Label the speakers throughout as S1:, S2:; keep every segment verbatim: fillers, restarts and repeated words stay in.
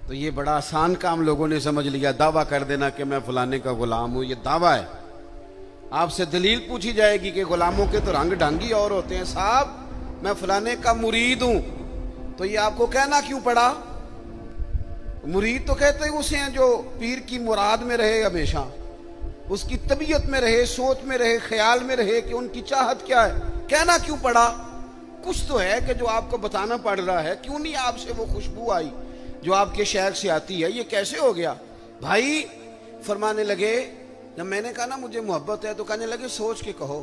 S1: तो ये बड़ा आसान काम लोगों ने समझ लिया, दावा कर देना कि मैं फलाने का गुलाम हूं। ये दावा है। आपसे दलील पूछी जाएगी कि गुलामों के तो रंग ढंगी और होते हैं। साहब मैं फलाने का मुरीद हूं, तो ये आपको कहना क्यों पड़ा? मुरीद तो कहते हैं उसे हैं जो पीर की मुराद में रहे, हमेशा उसकी तबीयत में रहे, सोच में रहे, ख्याल में रहे कि उनकी चाहत क्या है। कहना क्यों पड़ा? कुछ तो है कि जो आपको बताना पड़ रहा है। क्यों नहीं आपसे वो खुशबू आई जो आपके शहर से आती है? ये कैसे हो गया? भाई फरमाने लगे, जब मैंने कहा ना मुझे मोहब्बत है, तो कहने लगे सोच के कहो।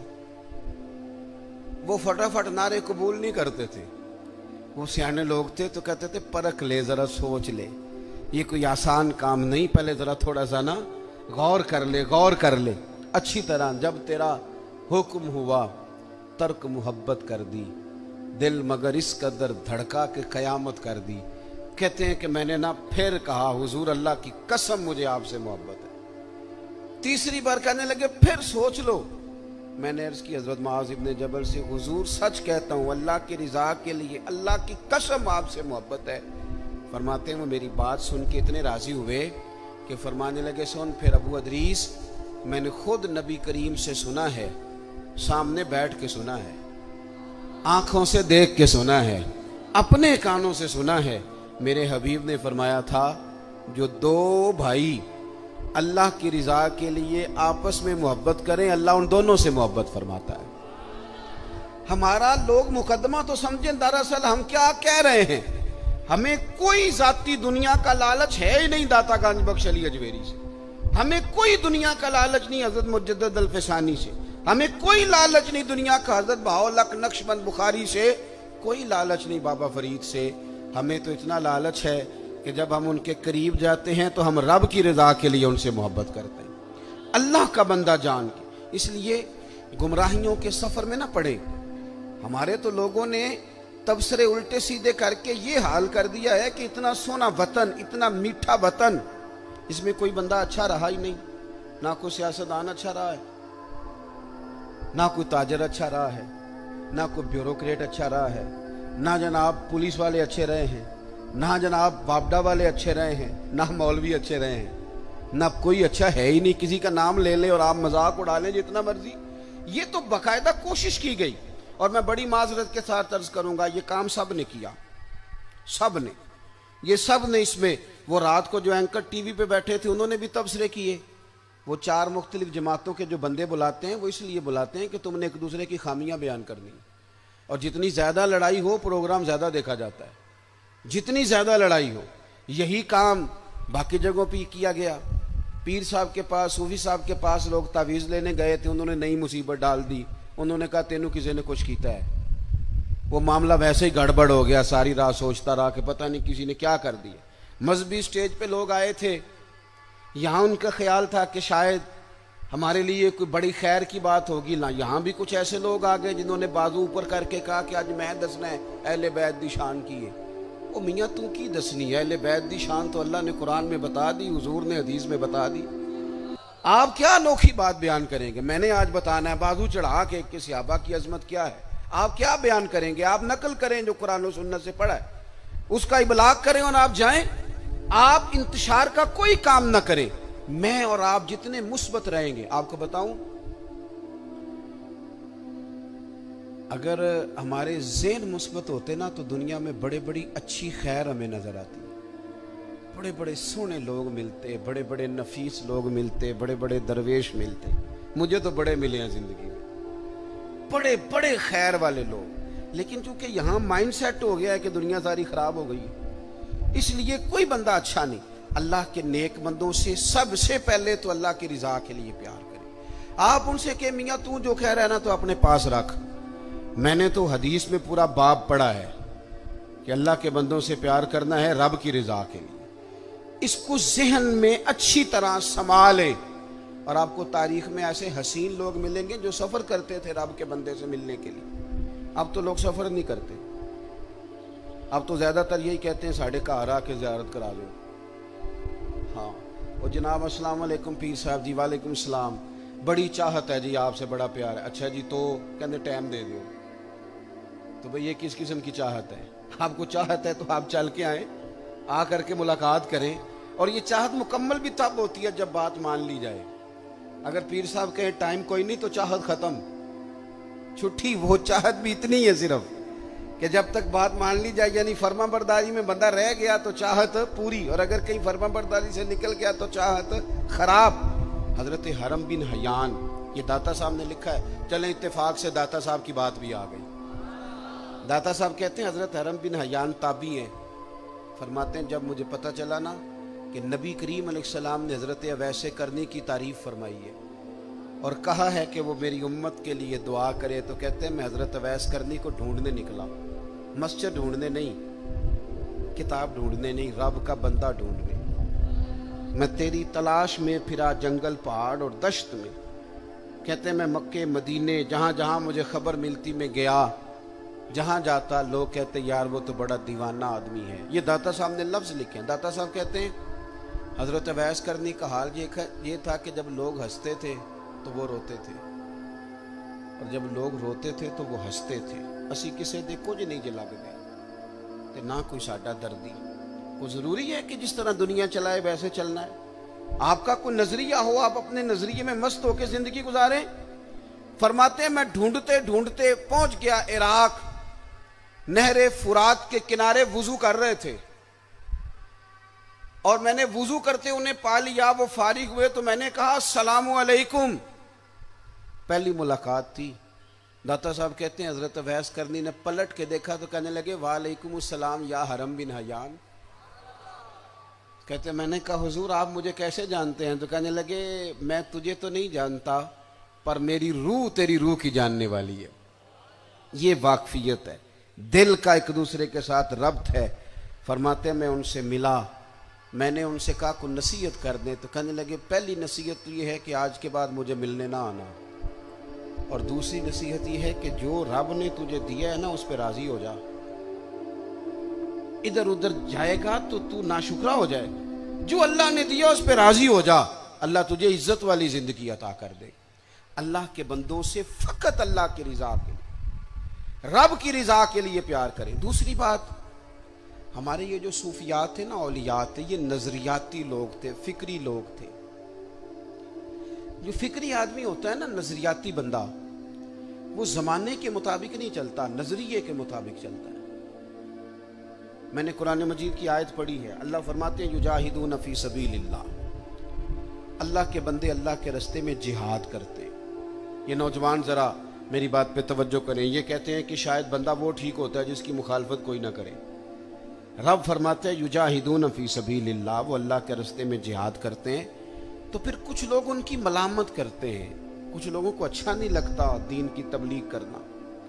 S1: वो फटाफट नारे कबूल नहीं करते थे। वो सियाने लोग थे तो कहते थे परख ले, जरा सोच ले, ये कोई आसान काम नहीं, पहले जरा थोड़ा सा ना गौर कर ले, गौर कर ले अच्छी तरह। जब तेरा हुक्म हुआ तर्क मोहब्बत कर दी, दिल मगर इस कदर धड़का के कयामत कर दी। कहते हैं कि मैंने ना फिर कहा हुजूर अल्लाह की कसम मुझे आपसे मोहब्बत है। तीसरी बार कहने लगे फिर सोच लो। मैंने अर्ज की हजरत मुआज़ इब्ने जबल से, हुजूर सच कहता हूँ अल्लाह की रिजा के लिए, अल्लाह की कसम आपसे मोहब्बत है। फरमाते हैं वो मेरी बात सुन के इतने राजी हुए कि फरमाने लगे सुन फिर अबू अदरीस, मैंने खुद नबी करीम से सुना है, सामने बैठ के सुना है, आंखों से देख के सुना है, अपने कानों से सुना है। मेरे हबीब ने फरमाया था जो दो भाई अल्लाह की रिजा के लिए आपस में मोहब्बत करें, अल्लाह उन दोनों से मोहब्बत फरमाता है। हमारा लोग मुकदमा तो समझें, दरअसल हम क्या कह रहे हैं, हमें कोई जाती दुनिया का लालच है ही नहीं दाता गंज बख्श अली अजमेरी से, हमें कोई दुनिया का लालच नहीं हजरत मुजद्दद अल फ़सानी से, हमें कोई लालच नहीं दुनिया का हजरत बहाउल्लाह नक्शबंद बुखारी से, कोई लालच नहीं बाबा फरीद से। हमें तो इतना लालच है कि जब हम उनके करीब जाते हैं तो हम रब की रजा के लिए उनसे मोहब्बत करते हैं, अल्लाह का बंदा जान के। इसलिए गुमराहियों के सफर में ना पड़े। हमारे तो लोगों ने तबसरे उल्टे सीधे करके ये हाल कर दिया है कि इतना सोना वतन, इतना मीठा वतन, इसमें कोई बंदा अच्छा रहा ही नहीं। ना कोई सियासतदान अच्छा रहा है, ना कोई ताजर अच्छा रहा है, ना कोई ब्यूरोक्रेट अच्छा रहा है, ना जनाब पुलिस वाले अच्छे रहे हैं, ना जनाब बाबडा वाले अच्छे रहे हैं, ना मौलवी अच्छे रहे हैं, ना कोई अच्छा है ही नहीं। किसी का नाम ले ले और आप मजाक उड़ा लें जितना मर्जी। ये तो बाकायदा कोशिश की गई, और मैं बड़ी माजरत के साथ अर्ज करूंगा ये काम सब ने किया, सब ने, ये सब ने। इसमें वो रात को जो एंकर टीवी पे बैठे थे उन्होंने भी तबसरे किए। वो चार मुख्तलिफ जमातों के जो बंदे बुलाते हैं वो इसलिए बुलाते हैं कि तुमने एक दूसरे की खामियां बयान करनी, और जितनी ज्यादा लड़ाई हो प्रोग्राम ज्यादा देखा जाता है, जितनी ज्यादा लड़ाई हो। यही काम बाकी जगहों पर किया गया। पीर साहब के पास, सूफी साहब के पास लोग तावीज़ लेने गए थे, उन्होंने नई मुसीबत डाल दी। उन्होंने कहा तेनू किसी ने कुछ किया है। वो मामला वैसे ही गड़बड़ हो गया। सारी रात सोचता रहा कि पता नहीं किसी ने क्या कर दिया। मजहबी स्टेज पे लोग आए थे, यहाँ उनका ख्याल था कि शायद हमारे लिए कोई बड़ी खैर की बात होगी ना। यहाँ भी कुछ ऐसे लोग आ गए जिन्होंने बाजू ऊपर करके कहा कि आज मैं दसना है अहले बैत दी शान की है। ओ मियाँ तू की दसनी है? अहले बैत दी शान तो अल्लाह ने कुरान में बता दी, हुजूर ने हदीस में बता दी। आप क्या अनोखी बात बयान करेंगे? मैंने आज बताना है बाजू चढ़ा के कि सहाबा की अजमत क्या है। आप क्या बयान करेंगे? आप नकल करें जो कुरान और सुन्नत से पढ़ा है, उसका इबलाग करें और आप जाएं। आप इंतशार का कोई काम ना करें। मैं और आप जितने मुस्बत रहेंगे, आपको बताऊं, अगर हमारे ज़हन मुस्बत होते ना तो दुनिया में बड़े बड़ी अच्छी खैर हमें नजर आती। बड़े बड़े सोने लोग मिलते, बड़े बड़े नफीस लोग मिलते, बड़े बड़े दरवेश मिलते। मुझे तो बड़े मिले हैं जिंदगी में, बड़े बड़े खैर वाले लोग। लेकिन चूंकि यहाँ माइंड सेट हो गया है कि दुनिया सारी खराब हो गई है, इसलिए कोई बंदा अच्छा नहीं। अल्लाह के नेक बंदों से सबसे पहले तो अल्लाह की रिजा के लिए प्यार करें। आप उनसे कहे मियाँ तू जो कह रहा है ना तो अपने पास रख। मैंने तो हदीस में पूरा बाब पढ़ा है कि अल्लाह के बंदों से प्यार करना है रब की रिजा के लिए। इसको जहन में अच्छी तरह संभाले। और आपको तारीख में ऐसे हसीन लोग मिलेंगे जो सफर करते थे रब के बंदे से मिलने के लिए। अब तो लोग सफर नहीं करते, अब तो ज्यादातर यही कहते हैं साढ़े घर आके ज़ियारत करा लो। हाँ, वो जनाब अस्सलाम वालेकुम पीर साहब जी। वालेकुम सलाम, बड़ी चाहत है जी आपसे, बड़ा प्यार है। अच्छा जी, तो कहते टाइम दे दो। तो भाई ये किस किस्म की चाहत है? आपको चाहत है तो आप चल के आए, आ करके मुलाकात करें। और ये चाहत मुकम्मल भी तब होती है जब बात मान ली जाए। अगर पीर साहब कहे टाइम कोई नहीं तो चाहत खत्म, छुट्टी। वो चाहत भी इतनी है सिर्फ कि जब तक बात मान ली जाए, यानी फर्मा बरदारी में बंदा रह गया तो चाहत पूरी, और अगर कहीं फर्मा बरदारी से निकल गया तो चाहत खराब। हजरत हरम बिन हयान, ये दाता साहब ने लिखा है। चलें इत्तेफाक से दाता साहब की बात भी आ गई। दाता साहब कहते हैं हजरत हरम बिन हयान ताबी हैं। फरमाते हैं जब मुझे पता चला ना कि नबी करीम अलैहिस्सलाम ने हजरत अवैस करनी की तारीफ फरमाई है और कहा है कि वो मेरी उम्मत के लिए दुआ करे, तो कहते हैं मैं हजरत अवैस करनी को ढूंढने निकला। मस्जिद ढूंढने नहीं, किताब ढूंढने नहीं, रब का बंदा ढूंढने। मैं तेरी तलाश में फिरा जंगल पहाड़ और दश्त में। कहते हैं मैं मक्के मदीने जहां जहां मुझे खबर मिलती मैं गया। जहां जाता लोग कहते यार वो तो बड़ा दीवाना आदमी है। ये दाता साहब ने लफ्ज लिखे हैं। दाता साहब कहते हैं हजरत अवैस करनी का हाल ये ये था कि जब लोग हंसते थे तो वो रोते थे, और जब लोग रोते थे तो वो हंसते थे। असी किसे दे कुछ नहीं जे लगदे ते ना कोई साडा दर्दी। वो जरूरी है कि जिस तरह दुनिया चलाए वैसे चलना है। आपका कोई नजरिया हो, आप अपने नजरिए में मस्त होकर जिंदगी गुजारें। फरमाते हैं मैं ढूंढते ढूंढते पहुंच गया इराक। नहरे फुरात के किनारे वुजू कर रहे थे और मैंने वुजू करते उन्हें पा लिया। वो फारिग हुए तो मैंने कहा अस्सलामु अलैकुम। पहली मुलाकात थी। दाता साहब कहते हैं हजरत अवैस करनी ने पलट के देखा तो कहने लगे वालेकुम अस्सलाम या हरम बिन हयान। कहते मैंने कहा हुजूर आप मुझे कैसे जानते हैं? तो कहने लगे मैं तुझे तो नहीं जानता पर मेरी रूह तेरी रूह की जानने वाली है। ये वाकफियत है, दिल का एक दूसरे के साथ रब्त है। फरमाते मैं उनसे मिला, मैंने उनसे कहा को नसीहत कर दें। तो कहने लगे पहली नसीहत तो ये है कि आज के बाद मुझे मिलने ना आना, और दूसरी नसीहत ये है कि जो रब ने तुझे दिया है ना उस पर राजी हो जा। इधर उधर जाएगा तो तू नाशुक्रा हो जाए। जो अल्लाह ने दिया उस पर राजी हो जा, अल्लाह तुझे इज्जत वाली जिंदगी अता कर दे। अल्लाह के बंदों से फकत अल्लाह की रिजा के लिए, रब की रिजा के लिए प्यार करें। दूसरी बात, हमारे ये जो सूफियात थे ना, औलियात थे, ये नजरियाती लोग थे, फिक्री लोग थे। जो फिक्री आदमी होता है ना, नजरियाती बंदा, वो जमाने के मुताबिक नहीं चलता, नजरिए के मुताबिक चलता है। मैंने कुरान मजीद की आयत पढ़ी है, अल्लाह फरमाते हैं युजाहिदून फी सबीलिल्लाह, अल्लाह के बंदे अल्लाह के रास्ते में जिहाद करते हैं। ये नौजवान जरा मेरी बात पे तवज्जो करें। ये कहते हैं कि शायद बंदा वो ठीक होता है जिसकी मुखालफत कोई ना करे। रब फरमाते हैं युजाहिदून फी सबीलिल्लाह, वो अल्लाह के रास्ते में जिहाद करते हैं। तो फिर कुछ लोग उनकी मलामत करते हैं, कुछ लोगों को अच्छा नहीं लगता दीन की तबलीग करना,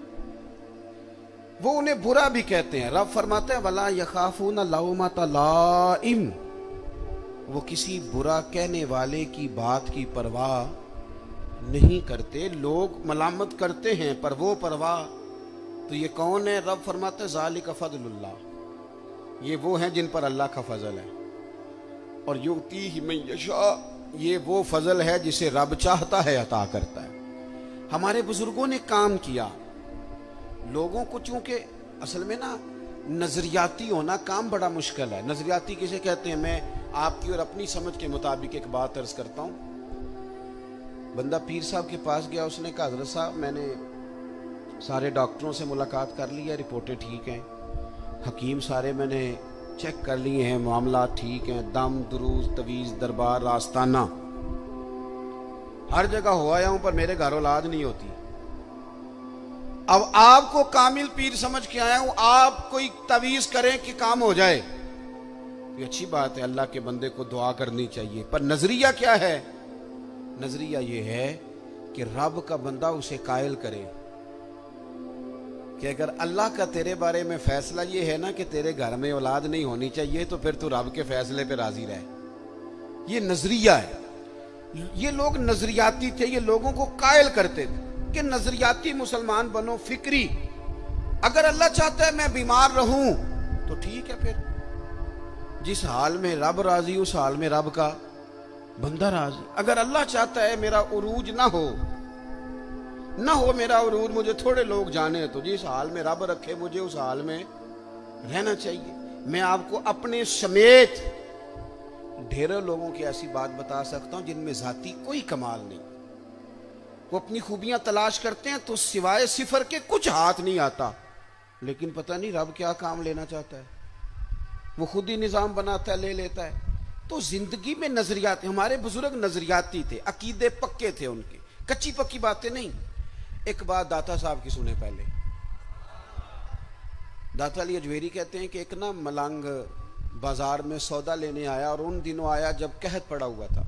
S1: वो उन्हें बुरा भी कहते हैं। रब फरमाते हैं वला यखाफून लौमत लाइम, वो किसी बुरा कहने वाले की बात की परवाह नहीं करते। लोग मलामत करते हैं पर वो परवाह, तो ये कौन है? रब फरमाते हैं ज़ालिका फज़लुल्लाह, ये वो हैं जिन पर अल्लाह का फजल है। और युतीहि मन यशा, ये वो फजल है जिसे रब चाहता है अता करता है। हमारे बुजुर्गों ने काम किया। लोगों को चूंकि असल में ना नजरियाती होना काम बड़ा मुश्किल है। नजरियाती किसे कहते हैं? मैं आपकी और अपनी समझ के मुताबिक एक बात अर्ज करता हूँ। बंदा पीर साहब के पास गया, उसने कहा हजरत साहब मैंने सारे डॉक्टरों से मुलाकात कर ली है, रिपोर्टें ठीक हैं, हकीम सारे मैंने चेक कर लिए हैं, मामला ठीक हैं, दम दुरूज तवीज़ दरबार आस्ताना हर जगह हो आया हूं पर मेरे घर औलाद नहीं होती। अब आपको कामिल पीर समझ के आया हूं, आप कोई तवीज करें कि काम हो जाए। ये अच्छी बात है, अल्लाह के बंदे को दुआ करनी चाहिए, पर नजरिया क्या है? नजरिया ये है कि रब का बंदा उसे कायल करे कि अगर अल्लाह का तेरे बारे में फैसला ये है ना कि तेरे घर में औलाद नहीं होनी चाहिए, तो फिर तू रब के फैसले पे राजी रहे। ये नजरिया है। ये लोग नजरियाती थे, ये लोगों को कायल करते थे कि नजरियाती मुसलमान बनो, फिक्री। अगर अल्लाह चाहता है मैं बीमार रहूं तो ठीक है, फिर जिस हाल में रब राजी उस हाल में रब का बंदा राजी। अगर अल्लाह चाहता है मेरा उरूज ना हो ना हो मेरा उरूज, मुझे थोड़े लोग जाने, तो जिस हाल में रब रखे मुझे उस हाल में रहना चाहिए। मैं आपको अपने समेत ढेरों लोगों की ऐसी बात बता सकता हूं जिनमें जाती कोई कमाल नहीं। वो अपनी खूबियां तलाश करते हैं तो सिवाय सिफर के कुछ हाथ नहीं आता, लेकिन पता नहीं रब क्या काम लेना चाहता है, वो खुद ही निजाम बनाता है, ले लेता है। तो जिंदगी में नजरियात, हमारे बुजुर्ग नजरियाती थे, अकीदे पक्के थे उनके, कच्ची पक्की बातें नहीं। एक बात दाता साहब की सुने पहले। दाता अली अजमेरी कहते हैं कि एक ना मलंग बाजार में सौदा लेने आया, और उन दिनों आया जब कहत पड़ा हुआ था,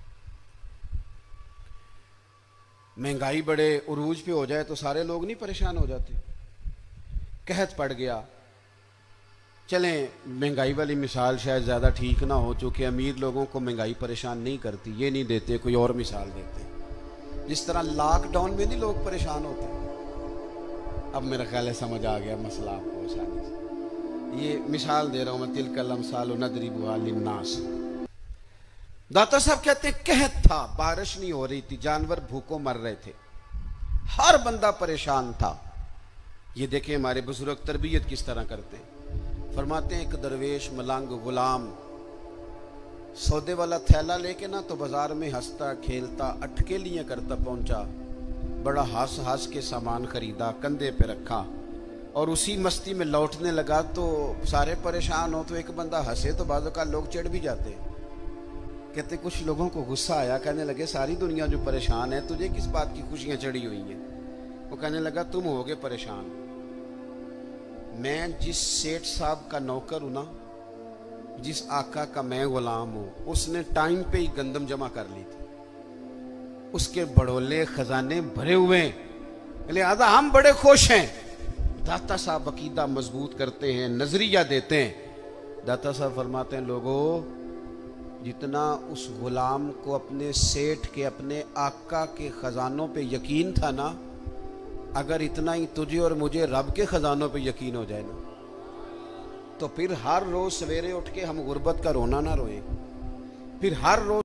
S1: महंगाई बड़े उरूज पे हो जाए तो सारे लोग नहीं परेशान हो जाते। कहत पड़ गया। चलें महंगाई वाली मिसाल शायद ज़्यादा ठीक ना हो, चूँकि अमीर लोगों को महंगाई परेशान नहीं करती, ये नहीं देते, कोई और मिसाल देते। जिस तरह लॉकडाउन में नहीं लोग परेशान होते। अब मेरा ख्याल है समझ आ गया मसला आपको आसानी से। ये मिसाल दे रहा हूँ मैं, तिलकल अमसाल नदरिबुहा लिन्नास। दाता साहब कहते कहत था, बारिश नहीं हो रही थी, जानवर भूखों मर रहे थे, हर बंदा परेशान था। ये देखें हमारे बुजुर्ग तरबियत किस तरह करते हैं। फरमाते हैं एक दरवेश मलंग गुलाम सौदे वाला थैला लेके ना तो बाजार में हंसता खेलता अटकेलियां करता पहुंचा, बड़ा हंस हंस के सामान खरीदा, कंधे पे रखा, और उसी मस्ती में लौटने लगा। तो सारे परेशान हो तो एक बंदा हंसे तो बाजू का लोग चिढ़ भी जाते। कहते कुछ लोगों को गुस्सा आया, कहने लगे सारी दुनिया जो परेशान है, तुझे किस बात की खुशियां चढ़ी हुई हैं? वो कहने लगा तुम होगे परेशान, मैं जिस सेठ साहब का नौकर हूं ना, जिस आका का मैं गुलाम हूं, उसने टाइम पे ही गंदम जमा कर ली थी, उसके बड़ोले खजाने भरे हुए, लिहाजा हम बड़े खुश हैं। दाता साहब अकीदा मजबूत करते हैं, नजरिया देते हैं। दाता साहब फरमाते हैं लोगों, जितना उस गुलाम को अपने सेठ के, अपने आका के खजानों पे यकीन था ना, अगर इतना ही तुझे और मुझे रब के खजानों पे यकीन हो जाए ना, तो फिर हर रोज सवेरे उठ के हम गुर्बत का रोना ना रोएं, फिर हर रोज